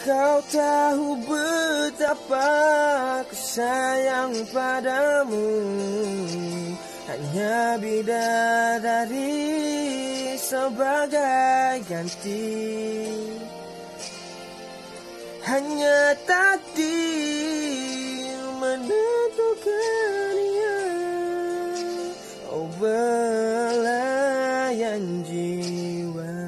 Kau tahu betapa ku sayang padamu, hanya bidadari sebagai ganti. Hanya takdir menentukannya. Oh belayan jiwa.